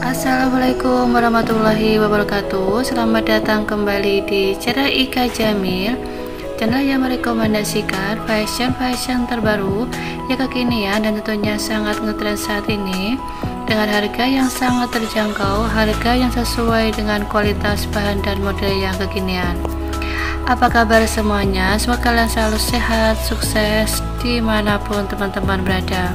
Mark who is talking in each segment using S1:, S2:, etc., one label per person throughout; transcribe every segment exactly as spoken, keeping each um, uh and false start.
S1: Assalamualaikum warahmatullahi wabarakatuh. Selamat datang kembali di channel Ika Jamil, channel yang merekomendasikan fashion-fashion terbaru yang kekinian dan tentunya sangat ngetrend saat ini, dengan harga yang sangat terjangkau, harga yang sesuai dengan kualitas bahan dan model yang kekinian. Apa kabar semuanya? Semoga kalian selalu sehat, sukses dimanapun teman-teman berada.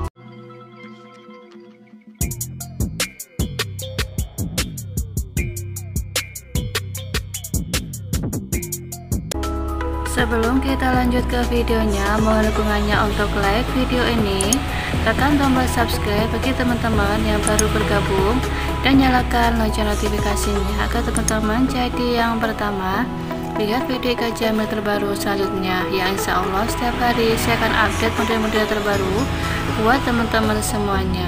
S1: Sebelum kita lanjut ke videonya, mohon dukungannya untuk like video ini, tekan tombol subscribe bagi teman-teman yang baru bergabung, dan nyalakan lonceng notifikasinya agar teman-teman jadi yang pertama lihat video Ika Jamil terbaru selanjutnya. Ya, insya Allah setiap hari saya akan update model-model terbaru buat teman-teman semuanya.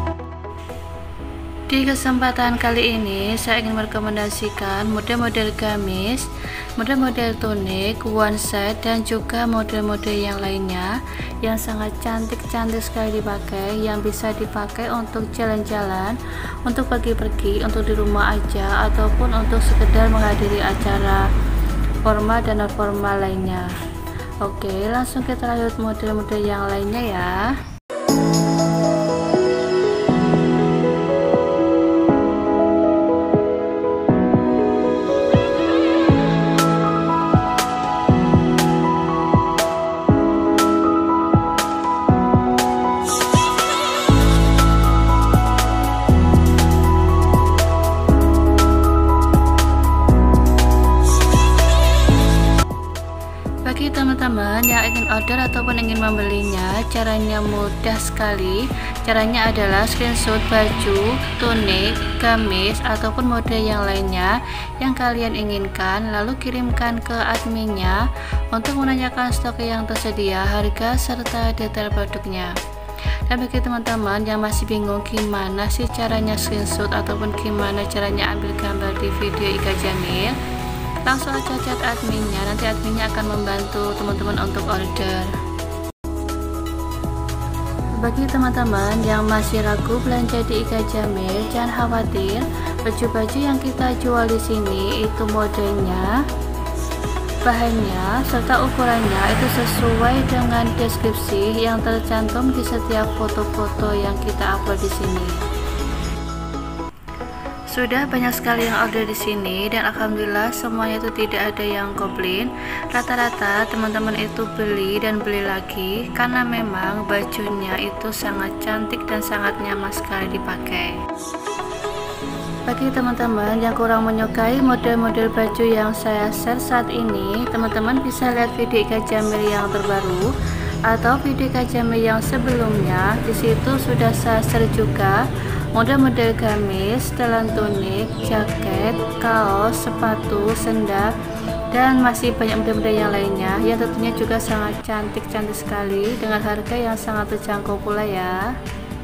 S1: Di kesempatan kali ini saya ingin merekomendasikan model-model gamis, model-model tunik, one side, dan juga model-model yang lainnya yang sangat cantik-cantik sekali dipakai, yang bisa dipakai untuk jalan-jalan, untuk pergi-pergi, untuk di rumah aja, ataupun untuk sekedar menghadiri acara formal dan non formal lainnya. Oke, langsung kita lanjut model-model yang lainnya ya. Bagi teman-teman yang ingin order ataupun ingin membelinya, caranya mudah sekali. Caranya adalah screenshot baju, tunik, gamis, ataupun model yang lainnya yang kalian inginkan, lalu kirimkan ke adminnya untuk menanyakan stok yang tersedia, harga, serta detail produknya. Dan bagi teman-teman yang masih bingung gimana sih caranya screenshot ataupun gimana caranya ambil gambar di video Ika Jamil, langsung aja chat adminnya, nanti adminnya akan membantu teman-teman untuk order. Bagi teman-teman yang masih ragu belanja di Ika Jamil, jangan khawatir, baju-baju yang kita jual di sini itu modelnya, bahannya, serta ukurannya itu sesuai dengan deskripsi yang tercantum di setiap foto-foto yang kita upload di sini. Sudah banyak sekali yang order di sini dan alhamdulillah semuanya itu tidak ada yang komplain. Rata-rata teman-teman itu beli dan beli lagi karena memang bajunya itu sangat cantik dan sangat nyaman sekali dipakai. Bagi teman-teman yang kurang menyukai model-model baju yang saya share saat ini, teman-teman bisa lihat video Ika Jamil yang terbaru atau video Ika Jamil yang sebelumnya. Di situ sudah saya share juga model-model gamis, setelan tunik, jaket, kaos, sepatu, sendal, dan masih banyak model-model yang lainnya yang tentunya juga sangat cantik-cantik sekali dengan harga yang sangat terjangkau pula ya.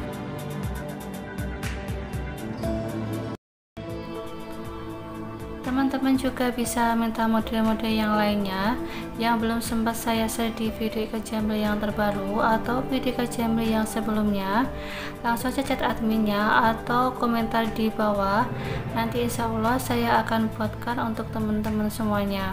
S1: Teman-teman juga bisa minta model-model yang lainnya yang belum sempat saya share di video Ika Jamil yang terbaru atau video Ika Jamil yang sebelumnya, langsung saja chat adminnya atau komentar di bawah, nanti insya Allah saya akan buatkan untuk teman-teman semuanya.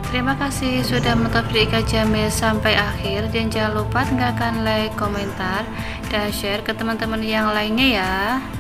S1: Terima kasih sudah menonton video Ika Jamil sampai akhir, dan jangan lupa tinggalkan like, komentar, dan share ke teman-teman yang lainnya ya.